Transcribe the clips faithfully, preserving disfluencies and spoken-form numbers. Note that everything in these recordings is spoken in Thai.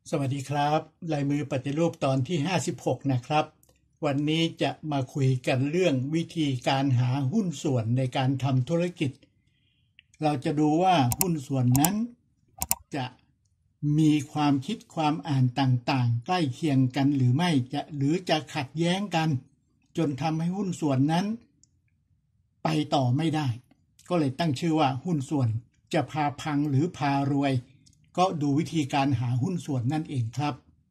สวัสดีครับลายมือปฏิรูปตอนที่ห้าสิบหกนะครับวันนี้จะมาคุยกันเรื่องวิธีการหาหุ้นส่วนในการทำธุรกิจเราจะดูว่าหุ้นส่วนนั้นจะมีความคิดความอ่านต่างๆใกล้เคียงกันหรือไม่จะหรือจะขัดแย้งกันจนทำให้หุ้นส่วนนั้นไปต่อไม่ได้ก็เลยตั้งชื่อว่าหุ้นส่วนจะพาพังหรือพารวยก็ดูวิธีการหาหุ้นส่วนนั่นเองครับ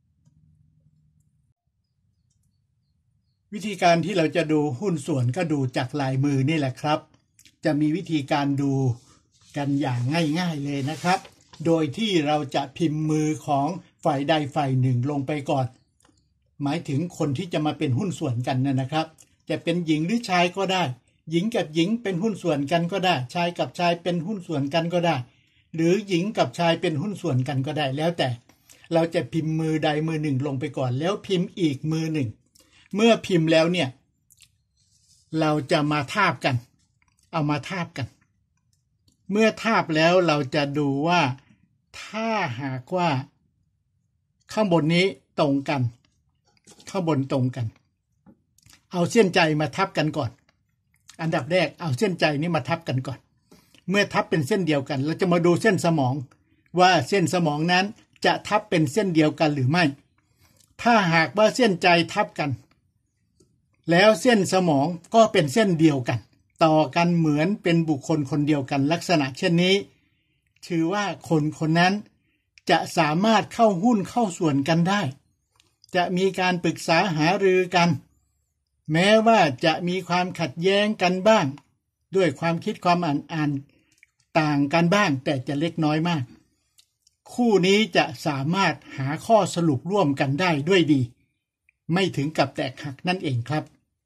วิธีการที่เราจะดูหุ้นส่วนก็ดูจากลายมือนี่แหละครับจะมีวิธีการดูกันอย่างง่ายๆเลยนะครับโดยที่เราจะพิมพ์มือของฝ่ายใดฝ่ายหนึ่งลงไปก่อนหมายถึงคนที่จะมาเป็นหุ้นส่วนกันนะครับจะเป็นหญิงหรือชายก็ได้หญิงกับหญิงเป็นหุ้นส่วนกันก็ได้ชายกับชายเป็นหุ้นส่วนกันก็ได้หรือหญิงกับชายเป็นหุ้นส่วนกันก็ได้แล้วแต่เราจะพิมพ์มือใดมือหนึ่งลงไปก่อนแล้วพิมพ์อีกมือหนึ่งเมื่อพิมพ์แล้วเนี่ยเราจะมาทาบกันเอามาทาบกันเมื่อทาบแล้วเราจะดูว่าถ้าหากว่าข้างบนนี้ตรงกันข้างบนตรงกันเอาเส้นใจมาทับกันก่อนอันดับแรกเอาเส้นใจนี้มาทับกันก่อนเมื่อทับเป็นเส้นเดียวกันเราจะมาดูเส้นสมองว่าเส้นสมองนั้นจะทับเป็นเส้นเดียวกันหรือไม่ถ้าหากว่าเส้นใจทับกันแล้วเส้นสมองก็เป็นเส้นเดียวกันต่อกันเหมือนเป็นบุคคลคนเดียวกันลักษณะเช่นนี้ถือว่าคนคนนั้นจะสามารถเข้าหุ้นเข้าส่วนกันได้จะมีการปรึกษาหารือกันแม้ว่าจะมีความขัดแย้งกันบ้างด้วยความคิดความอ่านอ่านต่างกันบ้างแต่จะเล็กน้อยมากคู่นี้จะสามารถหาข้อสรุปร่วมกันได้ด้วยดีไม่ถึงกับแตกหักนั่นเองครับ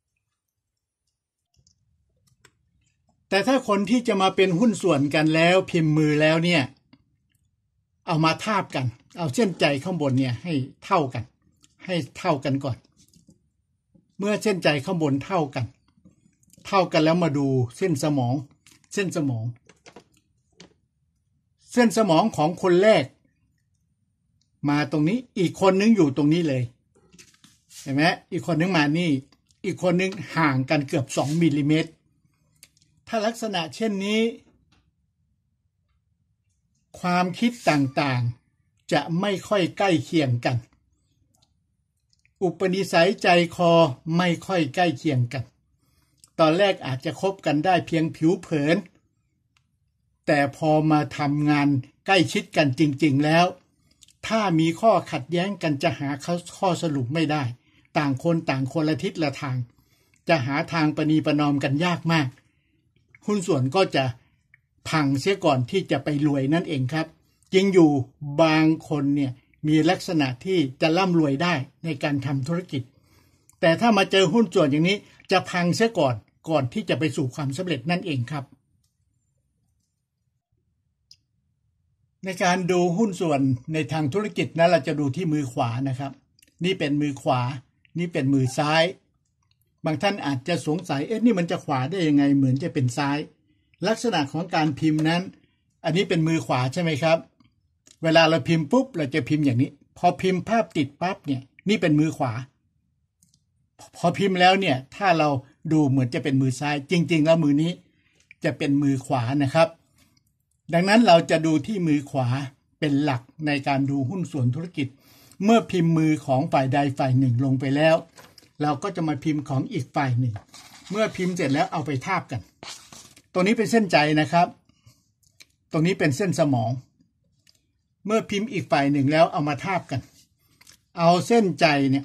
แต่ถ้าคนที่จะมาเป็นหุ้นส่วนกันแล้วพิมพ์มือแล้วเนี่ยเอามาทาบกันเอาเส้นใจข้างบนเนี่ยให้เท่ากันให้เท่ากันก่อนเมื่อเส้นใจข้างบนเท่ากันเท่ากันแล้วมาดูเส้นสมองเส้นสมองเส้นสมองของคนแรกมาตรงนี้อีกคนนึงอยู่ตรงนี้เลยเห็นไหมอีกคนนึงมานี่อีกคนนึงห่างกันเกือบสองมิลลิเมตรถ้าลักษณะเช่นนี้ความคิดต่างๆจะไม่ค่อยใกล้เคียงกันอุปนิสัยใจคอไม่ค่อยใกล้เคียงกันตอนแรกอาจจะคบกันได้เพียงผิวเผินแต่พอมาทำงานใกล้ชิดกันจริงๆแล้วถ้ามีข้อขัดแย้งกันจะหาข้อสรุปไม่ได้ต่างคนต่างคนละทิศละทางจะหาทางประนีประนอมกันยากมากหุ้นส่วนก็จะพังเสียก่อนที่จะไปรวยนั่นเองครับจริงอยู่บางคนเนี่ยมีลักษณะที่จะร่ำรวยได้ในการทำธุรกิจแต่ถ้ามาเจอหุ้นส่วนอย่างนี้จะพังเสียก่อนก่อนที่จะไปสู่ความสำเร็จนั่นเองครับในการดูหุ้นส่วนในทางธุรกิจนั้นเราจะดูที่มือขวานะครับนี่เป็นมือขวานี่เป็นมือซ้ายบางท่านอาจจะสงสัยเอ๊ะนี่มันจะขวาได้ยังไงเหมือนจะเป็นซ้ายลักษณะของการพิมพ์นั้นอันนี้เป็นมือขวาใช่ไหมครับเวลาเราพิมพ์ปุ๊บเราจะพิมพ์อย่างนี้พอพิมพ์ภาพติดปั๊บเนี่ยนี่เป็นมือขวาพอพิมพ์แล้วเนี่ยถ้าเราดูเหมือนจะเป็นมือซ้ายจริงๆแล้วมือนี้จะเป็นมือขวานะครับดังนั้นเราจะดูที่มือขวาเป็นหลักในการดูหุ้นส่วนธุรกิจเมื่อพิมพ์มือของฝ่ายใดฝ่ายหนึ่งลงไปแล้วเราก็จะมาพิมพ์ของอีกฝ่ายหนึ่งเมื่อพิมพ์เสร็จแล้วเอาไปทาบกันตรงนี้เป็นเส้นใจนะครับตรงนี้เป็นเส้นสมองเมื่อพิมพ์อีกฝ่ายหนึ่งแล้วเอามาทาบกันเอาเส้นใจเนี่ย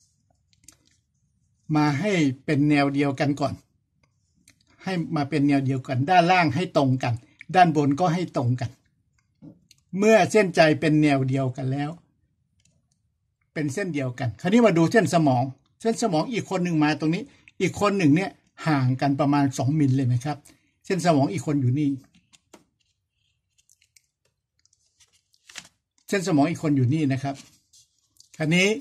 มาให้เป็นแนวเดียวกันก่อนให้มาเป็นแนวเดียวกันด้านล่างให้ตรงกันด้านบนก็ให้ตรงกันเมื่อเส้นใจเป็นแนวเดียวกันแล้วเป็นเส้นเดียวกันคราวนี้มาดูเส้นสมองเส้นสมองอีกคนหนึ่งมาตรงนี้อีกคนหนึ่งเนี่ยห่างกันประมาณสองมิลเลยไหมครับเส้นสมองอีกคนอยู่นี่เส้นสมองอีกคนอยู่นี่นะครับคราวนี้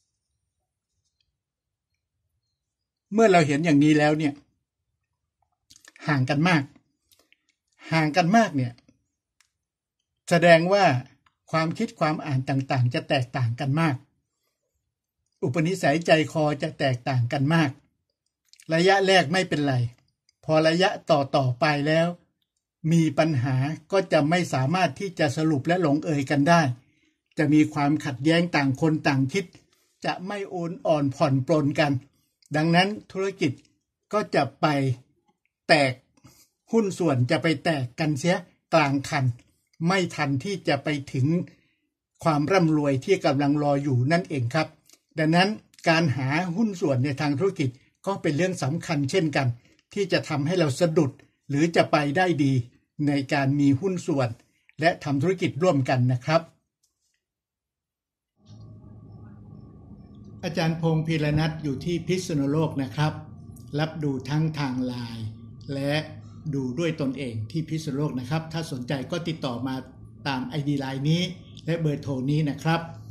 เมื่อเราเห็นอย่างนี้แล้วเนี่ยห่างกันมากห่างกันมากเนี่ยแสดงว่าความคิดความอ่านต่างๆจะแตกต่างกันมากอุปนิสัยใจคอจะแตกต่างกันมากระยะแรกไม่เป็นไรพอระยะต่อต่อไปแล้วมีปัญหาก็จะไม่สามารถที่จะสรุปและลงเอยกันได้จะมีความขัดแย้งต่างคนต่างคิดจะไม่โอนอ่อนผ่อนปลนกันดังนั้นธุรกิจก็จะไปแตกหุ้นส่วนจะไปแตกกันเสียกลางคันไม่ทันที่จะไปถึงความร่ำรวยที่กำลังรออยู่นั่นเองครับดังนั้นการหาหุ้นส่วนในทางธุรกิจก็เป็นเรื่องสำคัญเช่นกันที่จะทำให้เราสะดุดหรือจะไปได้ดีในการมีหุ้นส่วนและทำธุรกิจร่วมกันนะครับอาจารย์พงษ์พีรนัทอยู่ที่พิษณุโลกนะครับรับดูทั้งทางไลน์และดูด้วยตนเองที่พิษณุโลกนะครับถ้าสนใจก็ติดต่อมาตาม ไอ ดี ไลน์นี้และเบอร์โทรนี้นะครับ